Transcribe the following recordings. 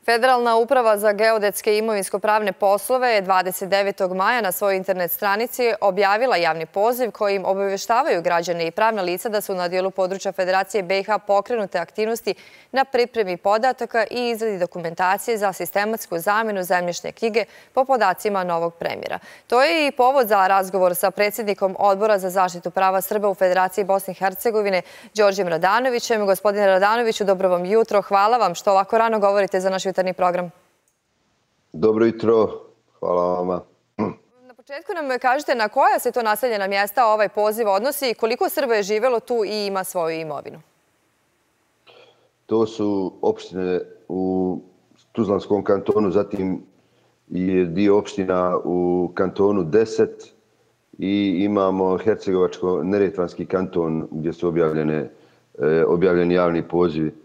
Federalna uprava za geodetske i imovinsko-pravne poslove je 29. maja na svojoj internet stranici objavila javni poziv kojim obaveštavaju građane i pravna lica da su na dijelu područja Federacije BiH pokrenute aktivnosti na pripremi podataka i izradi dokumentacije za sistematsku zamjenu zemljišne knjige po podacima novog premijera. To je i povod za razgovor sa predsjednikom Odbora za zaštitu prava Srba u Federaciji Bosne i Hercegovine, Đorđem Radanovićem. Gospodine Radanoviću, dobro vam jutro. Hvala vam što ovako rano govorite za naš jutarnji program. Dobro jutro, hvala vama. Na početku nam kažete na koja se to naseljena mjesta ovaj poziv odnosi i koliko Srba je živjelo tu i ima svoju imovinu? To su opštine u Tuzlanskom kantonu, zatim je dio opština u kantonu 10 i imamo Hercegovačko-Neretvanski kanton gdje su objavljeni javni pozivi.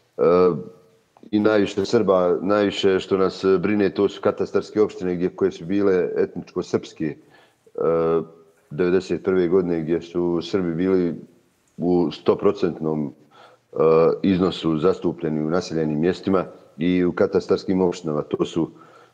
I najviše Srba, najviše što nas brine, to su katastarske opštine koje su bile etničko-srpske 1991. godine, gdje su Srbi bili u 100% iznosu zastupljeni u naseljenim mjestima i u katastarskim opštinama. To su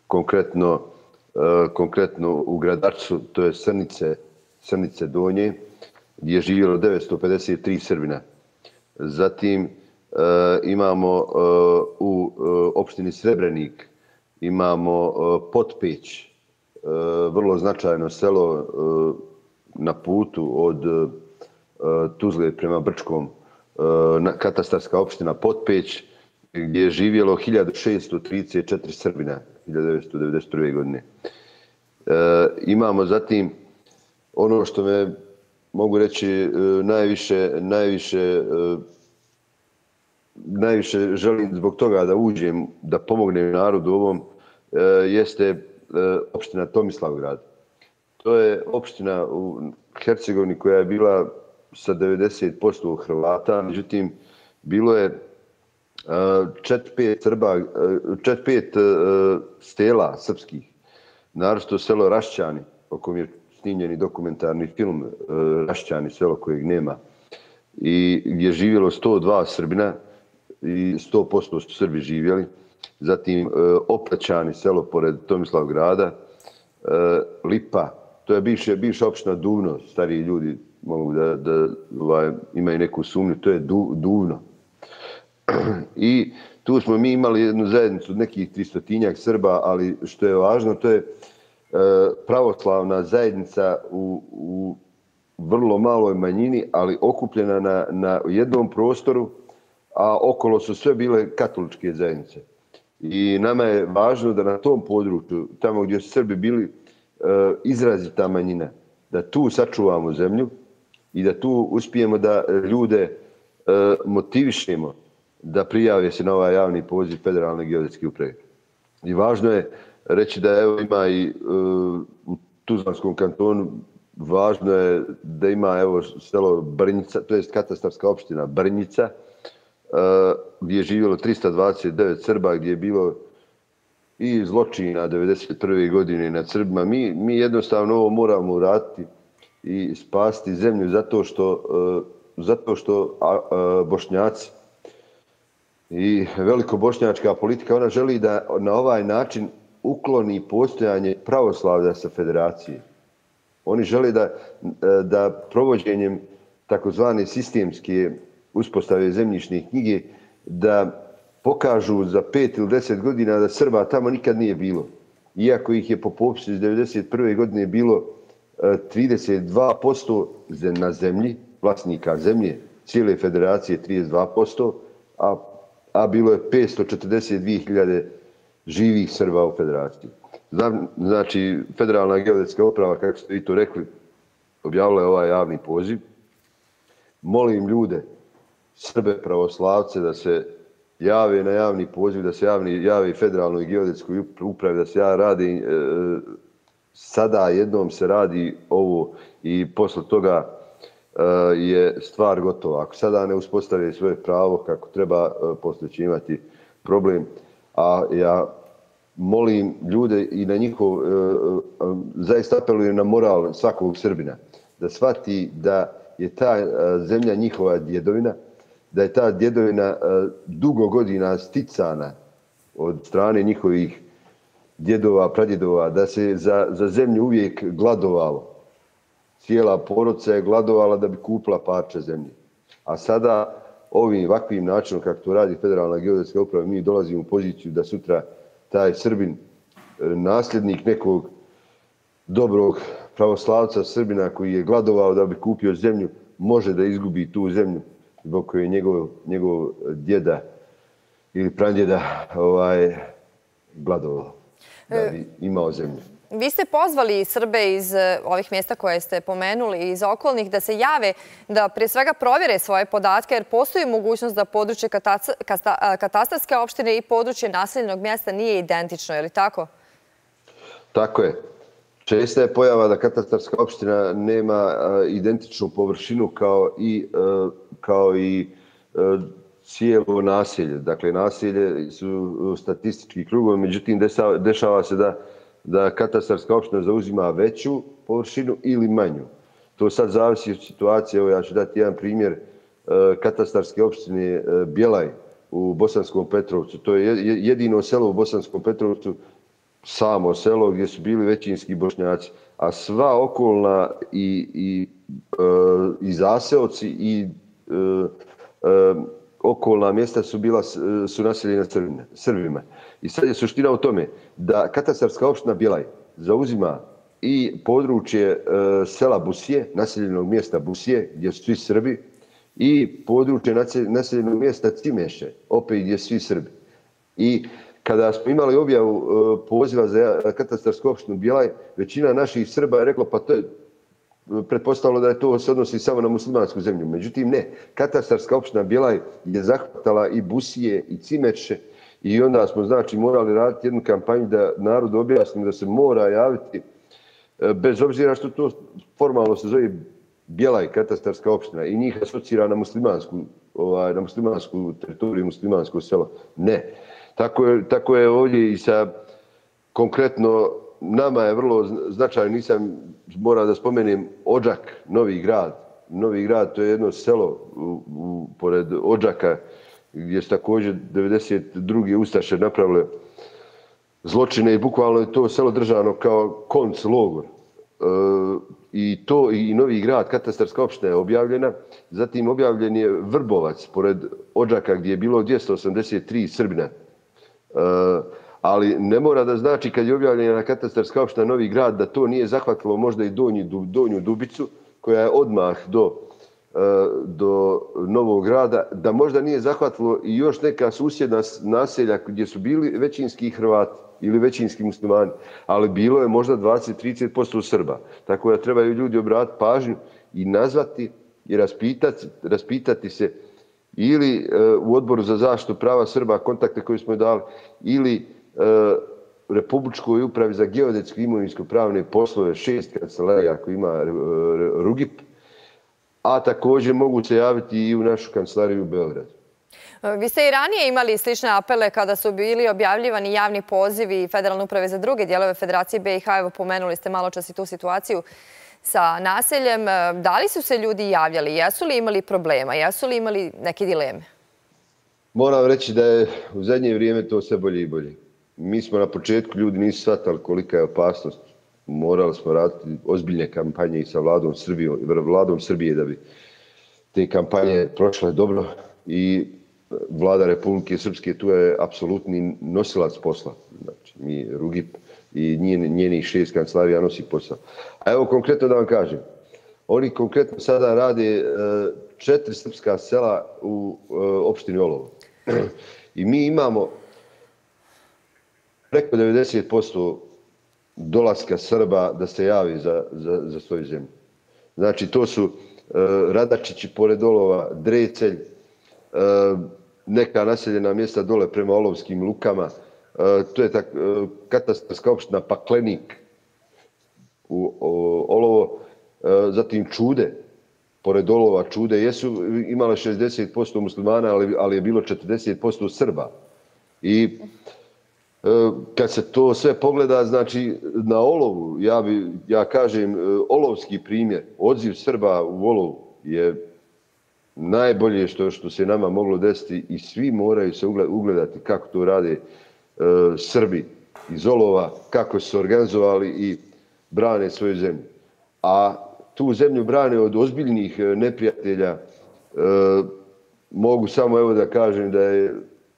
konkretno u Gradarcu, to je Srnice Donje, gdje je živjelo 953 Srbina. Zatim imamo u opštini Srebrenik, imamo Potpeć, vrlo značajno selo na putu od Tuzle prema Brčkom, katastarska opština Potpeć, gdje je živjelo 1634 Srbina 1991. godine. Imamo zatim ono što me mogu reći najviše želim zbog toga da uđem, da pomognem narodu ovom, jeste opština Tomislavgrad. To je opština u Hercegovini koja je bila sa 90% Hrvata, međutim, bilo je 4-5 stela srpskih, naročito selo Rašćani, o kojem je snimljen i dokumentarni film Rašćani, selo kojeg nema, i gdje je živjelo 102 Srbina, i 100% su Srbi živjeli. Zatim Oplećani, selo pored Tomislavgrada, Lipa, to je bivša opština Duvno, stariji ljudi mogu da imaju neku sumnju, to je Duvno. I tu smo mi imali jednu zajednicu od nekih 300-tinjak Srba, ali što je važno, to je pravoslavna zajednica u vrlo maloj manjini, ali okupljena na jednom prostoru, a okolo su sve bile katoličke zajednice. I nama je važno da na tom području, tamo gdje su Srbi bili izrazita manjina, da tu sačuvamo zemlju i da tu uspijemo da ljude motivišemo da prijave se na ovaj javni poziv Federalne geodetske uprave. I važno je reći da evo ima i u Tuzlanskom kantonu, važno je da ima evo selo Brnjica, to je katastarska opština Brnjica, gdje je živjelo 329 Srba, gdje je bilo i zločina 1991. godine nad Srbima. Mi jednostavno ovo moramo uraditi i spasiti zemlju zato što Bošnjaci i velikobošnjačka politika, ona želi da na ovaj način ukloni postojanje pravoslavlja sa federacije. Oni žele da provođenjem takozvane sistemske uspostave zemljišne knjige da pokažu za 5 ili 10 godina da Srba tamo nikad nije bilo. Iako ih je po popisu iz 1991. godine bilo 32% na zemlji, vlasnika zemlje, cijele federacije 32%, a bilo je 542.000 živih Srba u federaciji. Znači, Federalna geodetska uprava, kako ste vi to rekli, objavila je ovaj javni poziv. Molim ljude, Srbe pravoslavce, da se jave na javni poziv, da se jave Federalnoj geodetskoj upravi, da se radi, sada jednom se radi ovo i posle toga je stvar gotova. Ako sada ne uspostave svoje pravo kako treba, poslije će imati problem. A ja molim ljude i na njihov, zaista apelujem na moral svakog Srbina, da shvati da je ta zemlja njihova djedovina, da je ta djedovina dugo godina sticana od strane njihovih djedova, pradjedova, da se za zemlju uvijek gladovalo. Cijela porodica je gladovala da bi kupila parče zemlje. A sada ovakvim načinom kako to radi Federalna geodetska uprava, mi dolazimo u poziciju da sutra taj Srbin, nasljednik nekog dobrog pravoslavca Srbina koji je gladovao da bi kupio zemlju, može da izgubi tu zemlju zbog koje je njegov djeda ili pradjeda gladovao da bi imao zemlju. Vi ste pozvali Srbe iz ovih mjesta koje ste pomenuli, iz okolnih, da se jave, da prije svega provjere svoje podatke, jer postoji mogućnost da područje katastarske opštine i područje naseljenog mjesta nije identično, je li tako? Tako je. Česta je pojava da katastarska opština nema identičnu površinu kao i cijelo naselje. Dakle, naselje su statistički krugovi, međutim dešava se da katastarska opština zauzima veću površinu ili manju. To sad zavisi od situacije. Evo ja ću dati jedan primjer katastarske opštine Bjelaj u Bosanskom Petrovcu. To je jedino selo u Bosanskom Petrovcu, samo selo gdje su bili većinski Bošnjaci, a sva okolna i zaseoci i okolna mjesta su naseljena Srbima. I sad je suština u tome da katastarska opština Bjelaj zauzima i područje sela Busije, naseljenog mjesta Busije, gdje su svi Srbi, i područje naseljenog mjesta Cimeše, opet gdje su svi Srbi. I kada smo imali objavu poziva za katastarsku opštinu Bjelaj, većina naših Srba je rekla pa to je pretpostavilo da to se odnosi samo na muslimansku zemlju. Međutim, ne. Katastarska opština Bjelaj je zahvatala i Busije i Cimeše i onda smo morali raditi jednu kampanju da narodu objasnimo da se mora javiti, bez obzira što to formalno se zove Bjelaj, katastarska opština, i njih asocira na muslimansku teritoriju, muslimansko selo. Ne. Tako je ovdje i sa konkretno nama je vrlo značajno, moram da spomenem Odžak, Novi Grad. Novi Grad to je jedno selo pored Odžaka gdje su također 92. ustaše napravile zločine i bukvalno je to selo držano kao konc logor. I Novi Grad, katastarska opština je objavljena. Zatim objavljen je Vrbovac pored Odžaka gdje je bilo 283 Srbina. Ali ne mora da znači kad je objavljena katastarska opština Novi Grad da to nije zahvatilo možda i Donju Dubicu koja je odmah do Novog Grada, da možda nije zahvatilo i još neka susjedna naselja gdje su bili većinski Hrvati ili većinski muslimani, ali bilo je možda 20-30% Srba. Tako da trebaju ljudi obratiti pažnju i nazvati i raspitati se ili u Odboru za zaštitu prava Srba, kontakte koje smo dali, ili Republičkoj upravi za geodetsko i imovinsko-pravne poslove, 6 kancelarija koji ima RUGIP, a također mogu se javiti i u našu kancelariju u Beogradu. Vi ste i ranije imali slične apele kada su bili objavljivani javni pozivi Federalne uprave za druge dijelove Federacije BiH. Evo, pomenuli ste malo čas i tu situaciju sa naseljem. Da li su se ljudi javljali? Jesu li imali problema? Jesu li imali neke dileme? Moram reći da je u zadnje vrijeme to sve bolje i bolje. Mi smo na početku, ljudi nisu shvatali kolika je opasnost. Morali smo raditi ozbiljne kampanje i sa vladom Srbije da bi te kampanje prošle dobro i vlada Republike Srpske tu je apsolutni nosilac posla. Znači, mi RUGIP i njenih 6 kancelarija nosi posao. A evo konkretno da vam kažem, oni konkretno sada rade 4 srpska sela u opštini Olovo. I mi imamo preko 90% dolaska Srba da se javi za svoju zemlju. Znači, to su Radačići pored Olova, Drecelj, neka naseljena mjesta dole prema Olovskim lukama. To je katastarska opština Paklenik u Olovo. Zatim Čude, pored Olova Čude, jesu imale 60% muslimana, ali je bilo 40% Srba. I kad se to sve pogleda, znači na Olovu, ja kažem olovski primjer, odziv Srba u Olovu je najbolje što se nama moglo desiti i svi moraju se ugledati kako to rade Srbi iz olova, kako su se organizovali i brane svoju zemlju. A tu zemlju brane od ozbiljnih neprijatelja. Mogu samo evo da kažem da je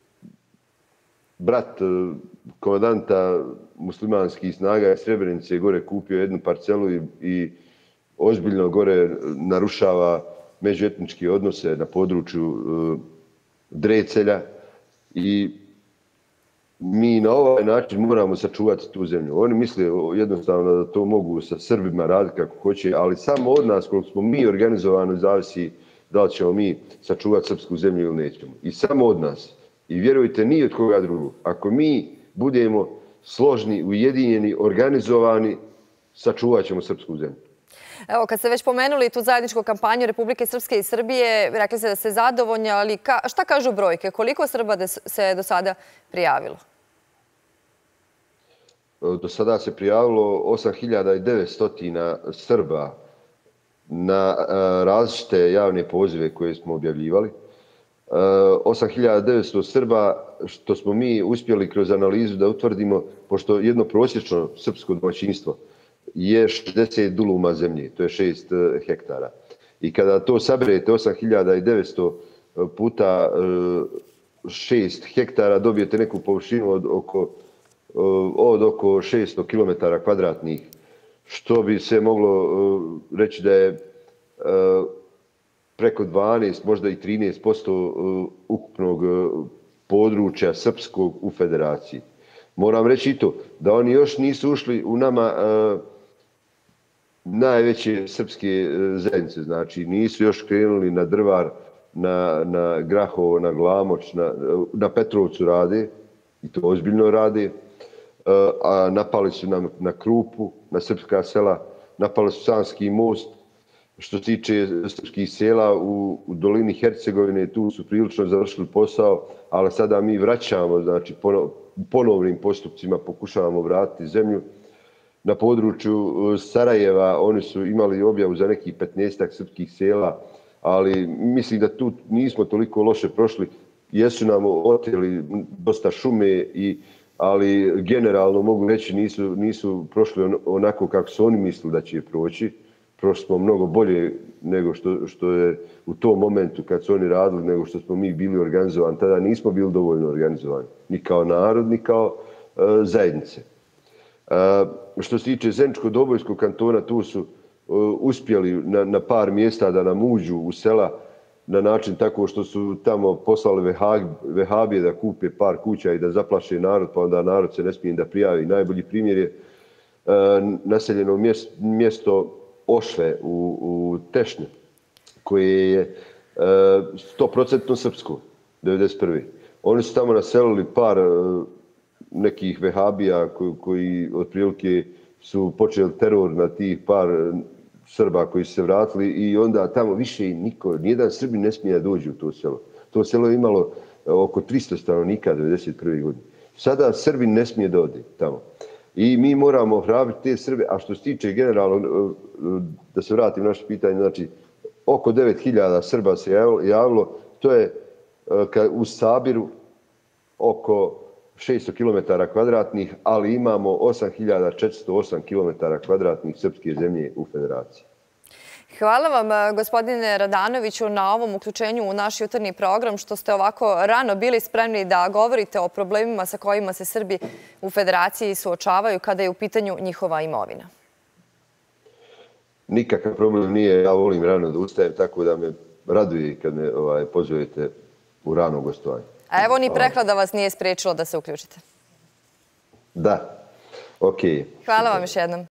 brat komandanta muslimanskih snaga iz Srebrenice gore kupio jednu parcelu i ozbiljno gore narušava međuetničke odnose na području Drecelja i mi na ovaj način moramo sačuvati tu zemlju. Oni misle jednostavno da to mogu sa Srbima raditi kako hoće, ali samo od nas, koliko smo mi organizovani, zavisi da li ćemo mi sačuvati srpsku zemlju ili nećemo. I samo od nas. I vjerujte, ni od koga drugog. Ako mi budemo složni, ujedinjeni, organizovani, sačuvat ćemo srpsku zemlju. Evo, kad ste već pomenuli tu zajedničku kampanju Republike Srpske i Srbije, rekli ste da ste zadovoljni, ali šta kažu brojke? Koliko Srba se do sada prijavilo? Do sada se prijavilo 8.900 Srba na različite javne pozive koje smo objavljivali. 8.900 Srba, što smo mi uspjeli kroz analizu da utvrdimo, pošto jedno prosječno srpsko domaćinstvo je 60 duluma zemlje, to je 6 hektara. I kada to saberete 8.900 puta 6 hektara, dobijete neku površinu od oko 600 km kvadratnih, što bi se moglo reći da je preko 12, možda i 13% ukupnog područja srpskog u federaciji. Moram reći i to, da oni još nisu ušli u nama najveće srpske zajednice, znači nisu još krenuli na Drvar, na Grahovo, na Glamoč, na Petrovcu rade, i to ozbiljno rade, a napali su nam na Krupu, na srpska sela, napali su Sanski most. Što se tiče srpskih sela u dolini Hercegovine, tu su prilično završili posao, ali sada mi vraćamo, znači ponovnim postupcima pokušavamo vratiti zemlju. Na području Sarajeva oni su imali objavu za nekih 15 srpskih sela, ali mislim da tu nismo toliko loše prošli. Jesu nam oteli dosta šume, ali generalno mogu reći nisu prošli onako kako su oni mislili da će proći. Prošli smo mnogo bolje nego što je u tom momentu kad su oni radili, nego što smo mi bili organizovani. Tada nismo bili dovoljno organizovani, ni kao narod, ni kao zajednice. Što se tiče Zeničko-Dobojskog kantona, tu su uspjeli na par mjesta da nam uđu u sela na način tako što su tamo poslali vehabije da kupe par kuća i da zaplaše narod, pa onda narod se ne smije da prijavi. Najbolji primjer je naseljeno mjesto Ošve u Tešnju, koje je 100% srpsko, 1991. Oni su tamo naselili par nekih vehabija koji otprilike su počeli teror na tih par Srba koji su se vratili i onda tamo više nijedan Srbin ne smije da dođe u to selo. To selo je imalo oko 300 stanovnika 1991. godine. Sada Srbin ne smije da ode tamo. I mi moramo hrabriti te Srbe, a što se tiče generalno, da se vratim na naše pitanje, znači oko 9.000 Srba se javilo, to je u sabiru oko 600 km kvadratnih, ali imamo 8.408 km kvadratnih srpske zemlje u federaciji. Hvala vam, gospodine Radanoviću, na ovom uključenju u naš jutarnji program, što ste ovako rano bili spremni da govorite o problemima sa kojima se Srbi u federaciji suočavaju kada je u pitanju njihova imovina. Nikakav problem nije, ja volim rano da ustajem, tako da me raduje kad me pozovete u rano gostovanje. A evo ni prehlada vas nije spriječilo da se uključite. Da, okej. Hvala vam još jednom.